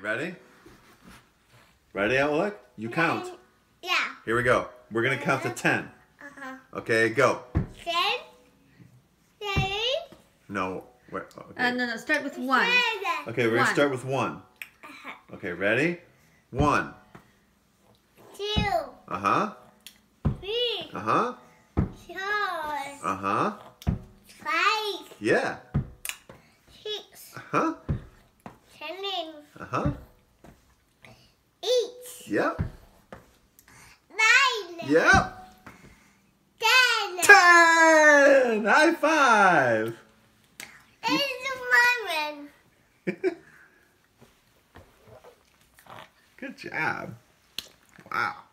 ready? Ready, Olek? You count. Yeah. Here we go. We're going to count to 10. Okay, go. 10, 9, No. Wait, okay. No, start with 1. Okay, we're going to start with 1. Okay, ready? 1. 2, Uh-huh. 3, Uh-huh. 4, Uh-huh. 5, Yeah. 6, Uh-huh. 7, Uh-huh. 8, Yep. 9, Yep. 10. 10! High five! It's a moment. Good job. Wow.